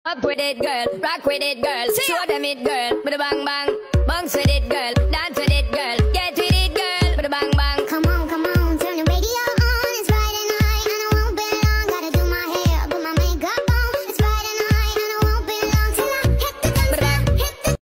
Up with it, girl. Rock with it, girl. Show them it, girl. With a bang bang. Bounce with